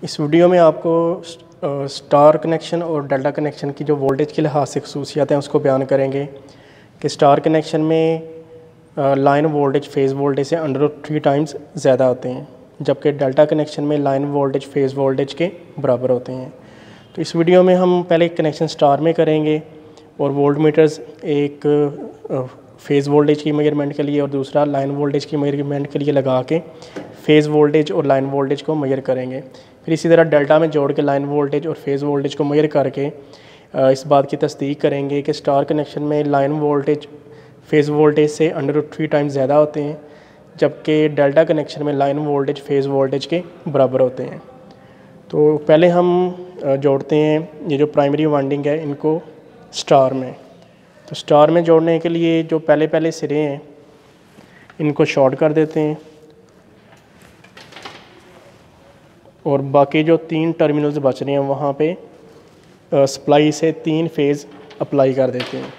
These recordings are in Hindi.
इस वीडियो में आपको स्टार कनेक्शन और डेल्टा कनेक्शन की जो वोल्टेज के लिहाज से खसूसियात हैं उसको बयान करेंगे कि स्टार कनेक्शन में लाइन वोल्टेज फेज़ वोल्टेज से √3 टाइम्स ज़्यादा होते हैं, जबकि डेल्टा कनेक्शन में लाइन वोल्टेज फेज़ वोल्टेज के बराबर होते हैं। तो इस वीडियो में हम पहले कनेक्शन स्टार में करेंगे और वोल्ट मीटर्स एक फेज़ वोल्टेज की मेजरमेंट के लिए और दूसरा लाइन वोल्टेज की मेजरमेंट के लिए लगा के फेज़ वोल्टेज और लाइन वोल्टेज को मेजर करेंगे। फिर इसी तरह डेल्टा में जोड़ के लाइन वोल्टेज और फेज़ वोल्टेज को मेजर करके इस बात की तस्दीक करेंगे कि स्टार कनेक्शन में लाइन वोल्टेज फेज़ वोल्टेज से √3 टाइम्स ज़्यादा होते हैं, जबकि डेल्टा कनेक्शन में लाइन वोल्टेज फेज़ वोल्टेज के बराबर होते हैं। तो पहले हम जोड़ते हैं ये जो प्राइमरी वाइंडिंग है इनको स्टार में। तो स्टार में जोड़ने के लिए जो पहले सिरे हैं इनको शॉर्ट कर देते हैं और बाकी जो 3 टर्मिनल्स बच रहे हैं वहाँ पे सप्लाई से 3 फेज़ अप्लाई कर देते हैं।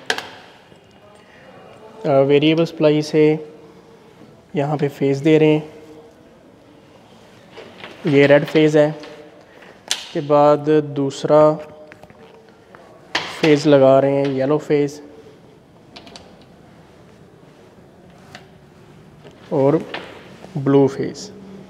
वेरिएबल सप्लाई से यहाँ पे फेज़ दे रहे हैं, ये रेड फेज़ है। उसके बाद दूसरा फेज़ लगा रहे हैं येलो फेज़ और ब्लू फेज़।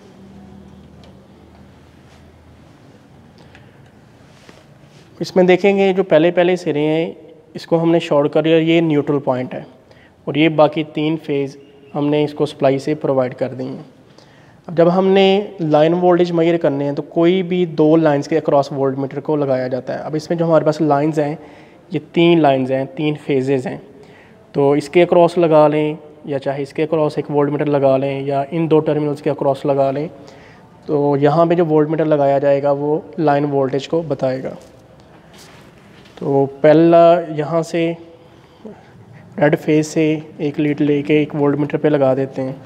इसमें देखेंगे जो पहले सिरे हैं इसको हमने शॉर्ट कर लिया, ये न्यूट्रल पॉइंट है और ये बाकी 3 फेज़ हमने इसको सप्लाई से प्रोवाइड कर दी हैं। अब जब हमने लाइन वोल्टेज मेजर करने हैं तो कोई भी 2 लाइंस के अक्रॉस वोल्ट मीटर को लगाया जाता है। अब इसमें जो हमारे पास लाइंस हैं ये 3 लाइंस हैं, 3 फेजेज़ हैं, तो इसके अक्रॉस लगा लें या चाहे इसके अक्रॉस एक वोल्ट मीटर लगा लें या इन 2 टर्मिनल्स के अक्रॉस लगा लें, तो यहाँ पे जो वोल्ट मीटर लगाया जाएगा वो लाइन वोल्टेज को बताएगा। तो पहला यहाँ से रेड फेज से एक लीड लेके एक वोल्ट मीटर पे लगा देते हैं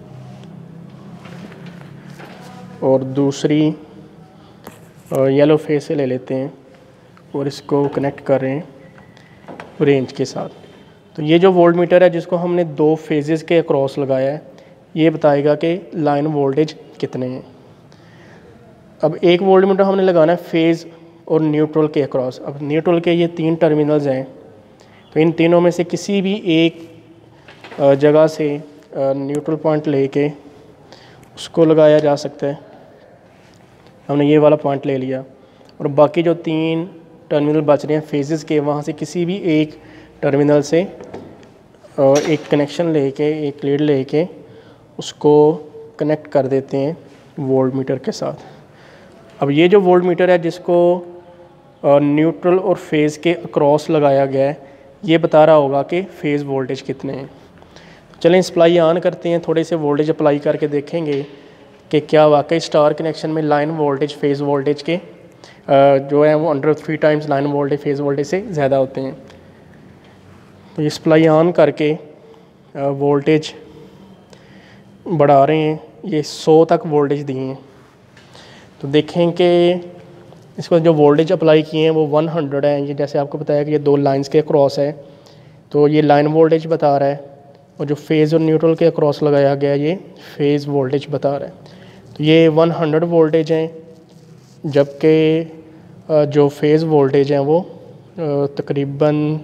और दूसरी येलो फेज से ले लेते हैं और इसको कनेक्ट कर रहे हैं रेंज के साथ। तो ये जो वोल्ट मीटर है जिसको हमने 2 फेजेस के अक्रॉस लगाया है ये बताएगा कि लाइन वोल्टेज कितने हैं। अब एक वोल्ट मीटर हमने लगाना है फेज़ और न्यूट्रल के अक्रॉस। अब न्यूट्रल के ये 3 टर्मिनल्स हैं, तो इन तीनों में से किसी भी एक जगह से न्यूट्रल पॉइंट लेके उसको लगाया जा सकता है। हमने ये वाला पॉइंट ले लिया और बाकी जो 3 टर्मिनल बच रहे हैं फेजेस के, वहाँ से किसी भी एक टर्मिनल से एक कनेक्शन लेके एक लीड लेके उसको कनेक्ट कर देते हैं वोल्ट मीटर के साथ। अब ये जो वोल्ट मीटर है जिसको न्यूट्रल और फेज़ के अक्रॉस लगाया गया है ये बता रहा होगा कि फेज़ वोल्टेज कितने हैं। चलें सप्लाई ऑन करते हैं, थोड़े से वोल्टेज अप्लाई करके देखेंगे कि क्या वाकई स्टार कनेक्शन में लाइन वोल्टेज फेज़ वोल्टेज के जो है वो √3 times line voltage phase voltage से ज़्यादा होते हैं। तो ये सप्लाई ऑन करके वोल्टेज बढ़ा रहे हैं, ये 100 तक वोल्टेज दिए हैं। तो देखें कि इसको जो वोल्टेज अप्लाई किए हैं वो 100 है। ये जैसे आपको बताया कि ये 2 लाइंस के अक्रॉस है तो ये लाइन वोल्टेज बता रहा है और जो फेज़ और न्यूट्रल के अक्रॉस लगाया गया ये फेज़ वोल्टेज बता रहा है। तो ये 100 वोल्टेज हैं, जबकि जो फेज़ वोल्टेज हैं वो तकरीबन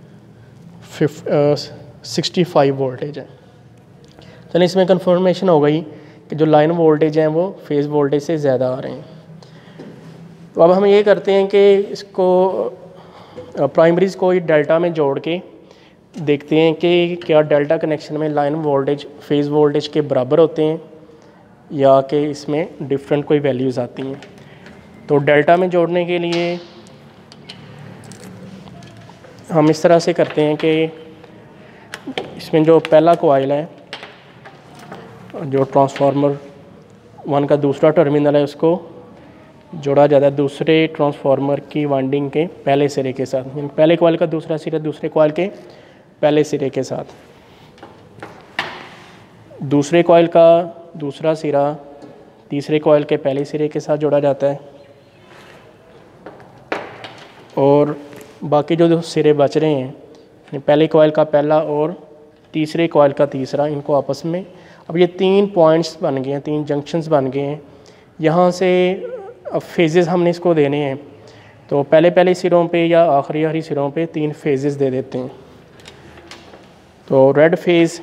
65 वोल्टेज है। चलिए इसमें कंफर्मेशन हो गई कि जो लाइन वोल्टेज हैं वो फेज़ वोल्टेज से ज़्यादा आ रहे हैं। तो अब हम ये करते हैं कि इसको प्राइमरीज़ को डेल्टा में जोड़ के देखते हैं कि क्या डेल्टा कनेक्शन में लाइन वोल्टेज फेज़ वोल्टेज के बराबर होते हैं या कि इसमें डिफरेंट कोई वैल्यूज़ आती हैं। तो डेल्टा में जोड़ने के लिए हम इस तरह से करते हैं कि इसमें जो पहला कॉइल है जो ट्रांसफार्मर 1 का दूसरा टर्मिनल है उसको जोड़ा जाता है दूसरे ट्रांसफार्मर की वाइंडिंग के पहले सिरे के साथ, यानी पहले कॉइल का दूसरा सिरा दूसरे कॉइल के पहले सिरे के साथ। दूसरे कॉइल का दूसरा सिरा तीसरे कॉइल के पहले सिरे के साथ जोड़ा जाता है और बाकी जो सिरे बच रहे हैं पहले कॉइल का पहला और तीसरे कॉइल का तीसरा, इनको आपस में अब ये 3 पॉइंट्स बन गए हैं, 3 जंक्शंस बन गए हैं। यहाँ से अब फेजेस हमने इसको देने हैं, तो पहले सिरों पे या आखिरी सिरों पे 3 फेजेस दे देते हैं। तो रेड फेज़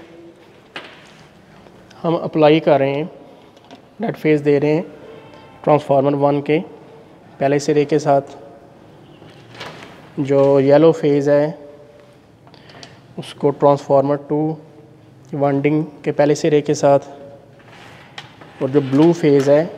हम अप्लाई कर रहे हैं, रेड फेज़ दे रहे हैं ट्रांसफार्मर 1 के पहले सिरे के साथ। जो येलो फेज़ है उसको ट्रांसफार्मर 2 वाइंडिंग के पहले सिरे के साथ, और जो ब्लू फेज़ है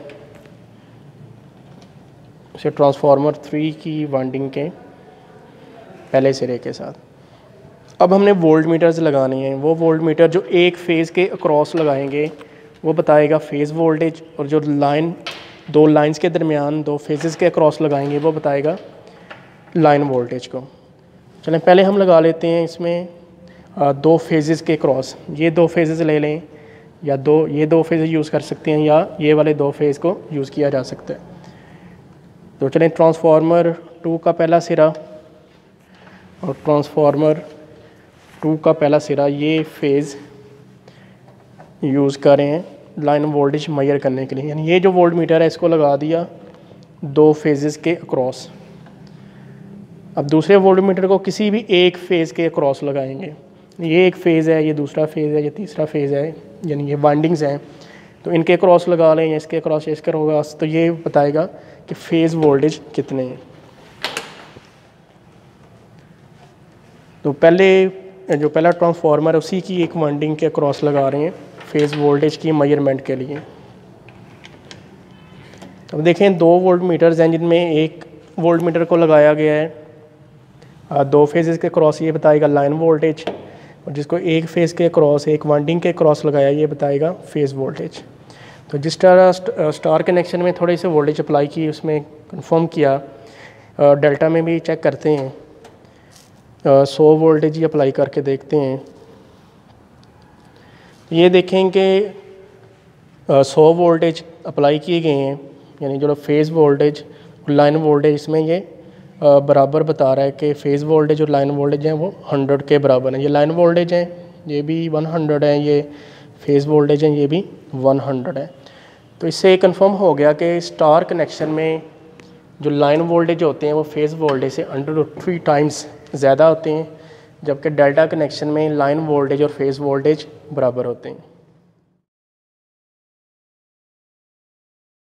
उसे ट्रांसफार्मर 3 की वाइंडिंग के पहले सिरे के साथ। अब हमने वोल्ट मीटर्स लगाने हैं। वो वोल्ट मीटर जो एक फेज़ के अक्रॉस लगाएंगे वो बताएगा फेज़ वोल्टेज, और जो लाइन 2 लाइंस के दरमियान 2 फेजेस के अक्रॉस लगाएंगे वो बताएगा लाइन वोल्टेज को। चलें पहले हम लगा लेते हैं इसमें 2 फेजेस के क्रॉस। ये 2 फेजेस ले लें, या ये 2 फेजेस यूज़ कर सकते हैं, या ये वाले 2 फेज़ को यूज़ किया जा सकता है। तो चलें ट्रांसफार्मर 2 का पहला सिरा और ट्रांसफार्मर 2 का पहला सिरा ये फेज़ यूज़ कर रहे हैं लाइन वोल्टेज मेजर करने के लिए। यानी ये जो वोल्ट मीटर है इसको लगा दिया 2 फेजेस के अक्रॉस। अब दूसरे वोल्ट मीटर को किसी भी एक फेज़ के अक्रॉस लगाएंगे। ये एक फेज़ है, ये दूसरा फेज़ है, ये तीसरा फेज़ है, यानी ये वाइंडिंग्स हैं, तो इनके क्रॉस लगा लें, या इसके क्रॉस इसका होगा, तो ये बताएगा कि फेज़ वोल्टेज कितने हैं। तो जो पहला ट्रांसफार्मर है उसी की एक वाइंडिंग के क्रॉस लगा रहे हैं फेज़ वोल्टेज की मेजरमेंट के लिए। अब देखें 2 वोल्ट मीटर्स हैं जिनमें एक वोल्ट मीटर को लगाया गया है 2 फेजेस के क्रॉस, ये बताएगा लाइन वोल्टेज, और जिसको एक फेज़ के क्रॉस एक वाइंडिंग के क्रॉस लगाया ये बताएगा फेज़ वोल्टेज। तो जिस तरह स्टार कनेक्शन में थोड़े से वोल्टेज अप्लाई की, उसमें कंफर्म किया, डेल्टा में भी चेक करते हैं, 100 वोल्टेज ही अप्लाई करके देखते हैं। ये देखें कि 100 वोल्टेज अप्लाई किए गए हैं, यानी जो फेज़ वोल्टेज और लाइन वोल्टेज इसमें ये बराबर बता रहा है कि फेज़ वोल्टेज और लाइन वोल्टेज हैं वो 100 के बराबर हैं। ये लाइन वोल्टेज है, ये भी 100 है, ये फेज़ वोल्टेज है, ये भी 100 है। तो इससे कंफर्म हो गया कि स्टार कनेक्शन में जो लाइन वोल्टेज होते हैं वो फेज़ वोल्टेज से 3 टाइम्स ज़्यादा होते हैं, जबकि डेल्टा कनेक्शन में लाइन वोल्टेज और फेज़ वोल्टेज बराबर होते हैं।